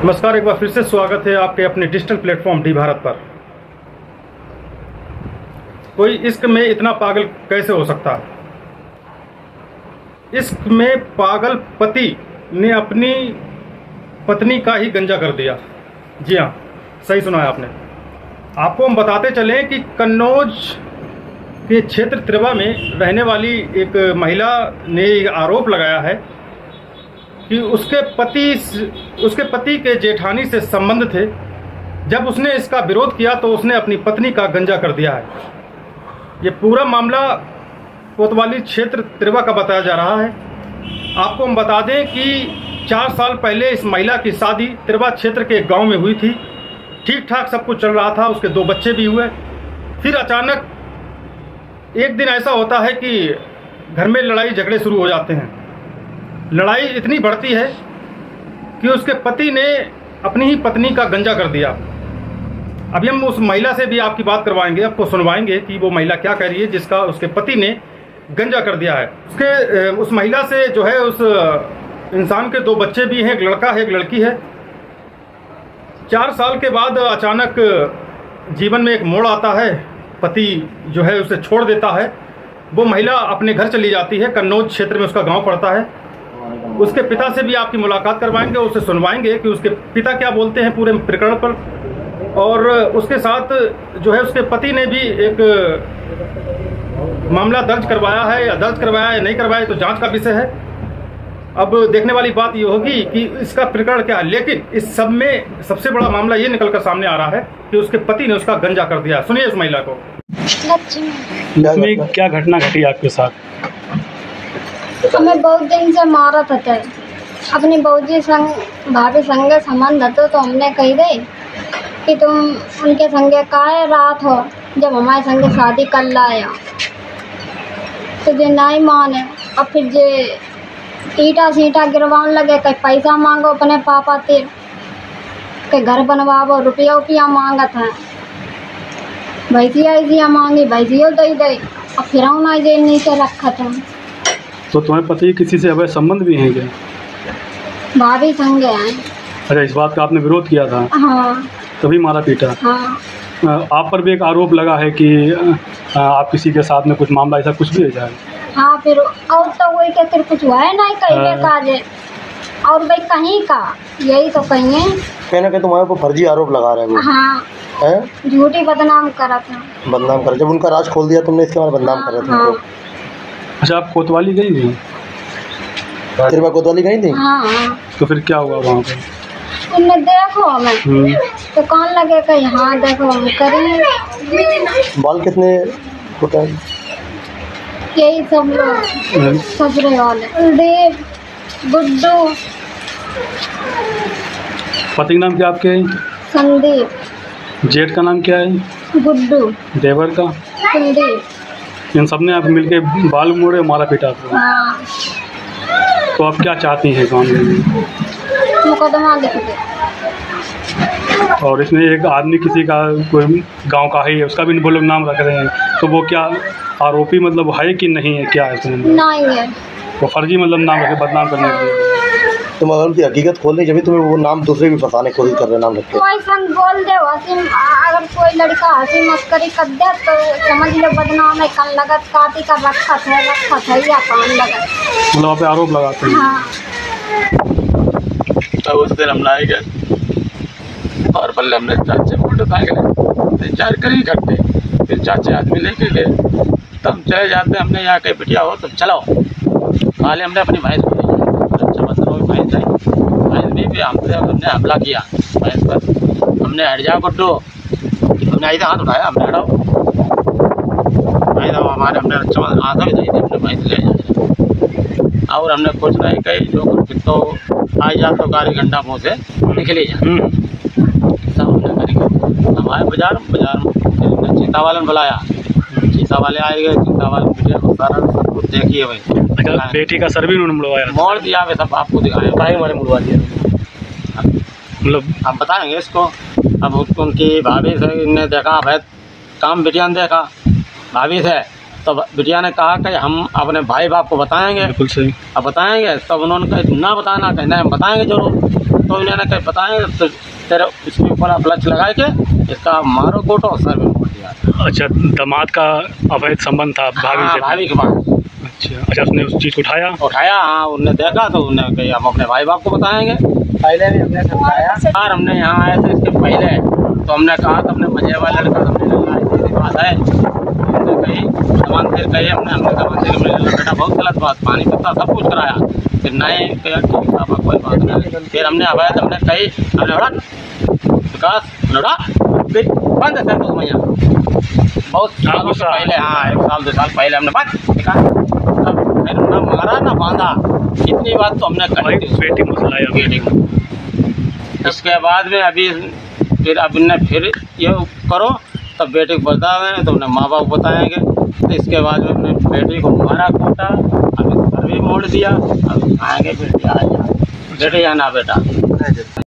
नमस्कार, एक बार फिर से स्वागत है आपके अपने डिजिटल प्लेटफॉर्म डी भारत पर। कोई इश्क में इतना पागल कैसे हो सकता है? इश्क में पागल पति ने अपनी पत्नी का ही गंजा कर दिया। जी हाँ, सही सुना है आपने। आपको हम बताते चलें कि कन्नौज के क्षेत्र त्रिवा में रहने वाली एक महिला ने आरोप लगाया है कि उसके पति के जेठानी से संबंध थे। जब उसने इसका विरोध किया तो उसने अपनी पत्नी का गंजा कर दिया है। ये पूरा मामला कोतवाली क्षेत्र त्रिवा का बताया जा रहा है। आपको हम बता दें कि 4 साल पहले इस महिला की शादी त्रिवा क्षेत्र के गांव में हुई थी। ठीक ठाक सब कुछ चल रहा था, उसके 2 बच्चे भी हुए। फिर अचानक एक दिन ऐसा होता है कि घर में लड़ाई झगड़े शुरू हो जाते हैं। लड़ाई इतनी बढ़ती है कि उसके पति ने अपनी ही पत्नी का गंजा कर दिया। अभी हम उस महिला से भी आपकी बात करवाएंगे, आपको सुनवाएंगे कि वो महिला क्या कह रही है जिसका उसके पति ने गंजा कर दिया है। उस महिला से जो है, उस इंसान के 2 बच्चे भी हैं, एक लड़का है एक लड़की है। 4 साल के बाद अचानक जीवन में एक मोड़ आता है। पति जो है उसे छोड़ देता है। वो महिला अपने घर चली जाती है। कन्नौज क्षेत्र में उसका गांव पड़ता है। उसके पिता से भी आपकी मुलाकात करवाएंगे, उससे सुनवाएंगे कि उसके पिता क्या बोलते हैं पूरे प्रकरण पर। और उसके साथ जो है उसके पति ने भी एक मामला दर्ज करवाया है, या दर्ज करवाया या नहीं करवाया तो जांच का विषय है। अब देखने वाली बात ये होगी कि इसका प्रकरण क्या है। लेकिन इस सब में सबसे बड़ा मामला ये निकलकर सामने आ रहा है कि उसके पति ने उसका गंजा कर दिया। सुनिए इस महिला को। इसमें क्या घटना घटी आपके साथ? हमें बहुत दिन से मारत था। अपनी भाभी संगे संबंध हतो तो हमने कही दे कि तुम उनके संगे काहे रात हो जब हमारे संगे शादी कर लाया। तो जे नहीं माने, अब फिर जे ईटा सीटा गिरवाने लगे, कहीं पैसा मांगो अपने पापा ते, कहीं घर बनवाओ, रुपया मांगत है। भैंसिया मांगी, भैंसियों दे अब फिर ना जेल नीचे रखा था। तो तुम्हारे पति किसी से अवैध संबंध भी हैं क्या? भाभी संगे हैं। अच्छा, इस बात का आपने विरोध किया था? हाँ। तभी मारा पीटा? हाँ। आप पर भी एक आरोप लगा है कि आप किसी के साथ में कुछ मामला ऐसा कुछ भी है जाए? हाँ, फिर और तो वही के फिर कुछ हुआ है नहीं कहीं काजे और भाई कहीं का यही तो कहीं है। कहना कि तुम्हारे को फर्जी आरोप लगा रहे हैं। हाँ, हैं? झूठी बदनाम करा था। बदनाम करा, जब उनका राज खोल दिया तुमने इसके बाद बदनाम करा था। हाँ। अच्छा, आप कोतवाली गई थी? त्रिवा कोतवाली गई थी? हाँ। तो फिर क्या हुआ वहाँ पे? तुमने देखो हमें तो कौन लगे कि हाँ देखो हम करें। बाल कितने होता है? यही सब लोग ससुरे वाले देव गुड्डू। पति का नाम क्या आपके? संदीप। जेठ का नाम क्या है? गुड्डू। देवर का? संदीप। इन सब ने आप मिलके बाल मोड़े मारा पीटा आपको? हाँ। तो आप क्या चाहती हैं कानून में? मुकदमा लिख दे। और इसमें एक आदमी किसी का कोई गांव का है, उसका भी वो लोग नाम रख रहे हैं, तो वो क्या आरोपी मतलब है कि नहीं है? क्या है इसमें? नहीं है, वो फर्जी मतलब नाम रखे बदनाम करने के लिए। तुम अगर उनकी हकीकत खोल ली, जब तुम्हें वो नाम दूसरे भी फंसाने की कोशिश कर रहे नाम रख के। कोई संग बोल दे हंसी, अगर कोई लड़का हंसी मस्करी कर दे तो समझ लो बदनाम है। कन लगत काटी का रखा था या कान लगत, मतलब वहाँ पे आरोप लगाते हैं। हाँ। तब उस दिन हम लाए गए और पल्ले हमने चाचे मोटरसाइकिल 4 करी करते, फिर चाचे आदमी लेके गए। तब चले जाते हमने यहाँ कहीं बिटिया हो तो चलो खाली हमने अपनी भैंस को भैंस भी हमने हमला किया भैंस पर। हमने हट जा गुड्डू, हमने ऐसा हाथ उठाया, हमने हटाओ ऐसा हमारे हमने आधा भी नहीं थी, हमने भैंस ले जाए और हमने कुछ नहीं कही। जो कुछ तो आ जा तो गाड़ी घंटा मुँह से निकली जा, सब हमने करी। हमारे बाजार में चीता वाले ने बुलाया, चीता वाले आए गए, चीता वाले बेटे को सारा सब कुछ देखिए भाई। अच्छा, बेटी का सर भी उन्होंने मुड़वाया? मोड़ दिया वे सब आपको दिखाया, भाई हमारे मुड़वा दिया। मतलब हम बताएंगे इसको। अब उसको उनकी भाभी से ने देखा, भाई काम बिटिया ने देखा भाभी से, तो बिटिया ने कहा कि हम अपने भाई बाप को बताएंगे। बिल्कुल सही। अब बताएंगे, तब उन्होंने कहा ना बताना, कहना हम बताएंगे जरूर। तो इन्होंने कहीं बताएं तो तेरे इसके ऊपर अपलक्ष लगा के इसका मारो कोटो और सर में मार दिया। अच्छा, दामाद का अवैध संबंध था भाभी हाँ, से? भाभी के पास। अच्छा, उसने उस चीज़ को उठाया? हाँ, उनने देखा तो उन्होंने कही हम अपने भाई बाप को बताएंगे। पहले भी हमने समझाया यार, हमने यहाँ आए थे इसके पहले तो हमने कहा तो अपने मजे वाला लड़का हमने बात है हमने कही सामान फिर कही हमने सामान से मेरे बेटा बहुत गलत बात, पानी पत्ता सब कुछ कराया, फिर नहीं कहा ठीक पापा कोई बात नहीं। फिर हमने अवैध हमने कही हमने उड़ा विकास उड़ा फिर बंद है तो भैया बहुत सालों से पहले, हाँ 1 साल 2 साल पहले हमने बंद देखा, तब फिर ना मारा ना बांधा, इतनी बात तो हमने करी थी। बेटी मसला है बेटी इसके बाद में अभी फिर अब ने फिर ये करो तब बेटी को बताएंगे तो उन्हें माँ बाप बताएंगे। तो इसके बाद में अपने बेटी को मारा कूटा, अभी घर भी मोड़ दिया, अब आएंगे फिर बेटे या ना बेटा।